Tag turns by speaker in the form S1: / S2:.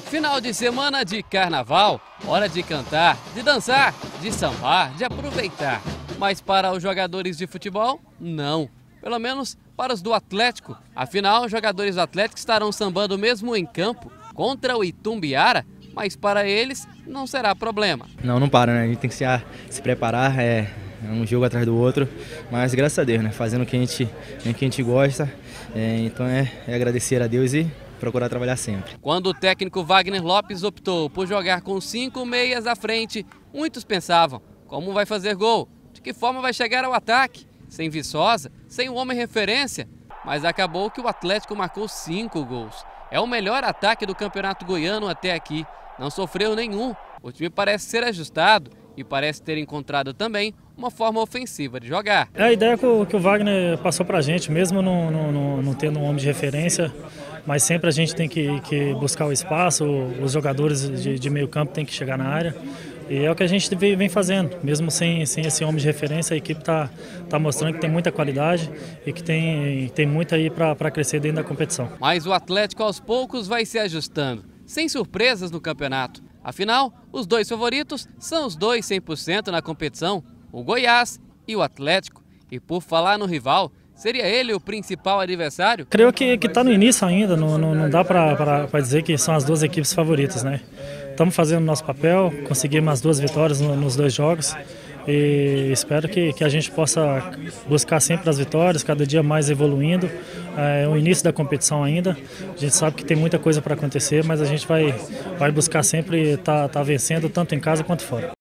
S1: Final de semana de carnaval, hora de cantar, de dançar, de sambar, de aproveitar. Mas para os jogadores de futebol, não. Pelo menos para os do Atlético. Afinal, os jogadores do Atlético estarão sambando mesmo em campo contra o Itumbiara, mas para eles não será problema.
S2: Não para, né? A gente tem que se preparar, é um jogo atrás do outro, mas graças a Deus, né? Fazendo o que a gente gosta, então é agradecer a Deus e procurar trabalhar sempre.
S1: Quando o técnico Wagner Lopes optou por jogar com 5 meias à frente, muitos pensavam: como vai fazer gol? De que forma vai chegar ao ataque? Sem Viçosa, sem um homem referência. Mas acabou que o Atlético marcou 5 gols. É o melhor ataque do Campeonato Goiano até aqui. Não sofreu nenhum. O time parece ser ajustado e parece ter encontrado também uma forma ofensiva de jogar.
S3: É a ideia que o Wagner passou pra gente, mesmo não tendo um homem de referência, mas sempre a gente tem que buscar o espaço, os jogadores de meio campo têm que chegar na área. E é o que a gente vem fazendo, mesmo sem esse homem de referência, a equipe tá mostrando que tem muita qualidade e que tem muito aí para crescer dentro da competição.
S1: Mas o Atlético aos poucos vai se ajustando, sem surpresas no campeonato. Afinal, os dois favoritos são os dois 100% na competição, o Goiás e o Atlético. E por falar no rival, seria ele o principal adversário?
S3: Creio que está no início ainda, não dá para dizer que são as duas equipes favoritas, né? Estamos fazendo o nosso papel, conseguimos as 2 vitórias nos 2 jogos e espero que a gente possa buscar sempre as vitórias, cada dia mais evoluindo. É o início da competição ainda, a gente sabe que tem muita coisa para acontecer, mas a gente vai buscar sempre estar vencendo tanto em casa quanto fora.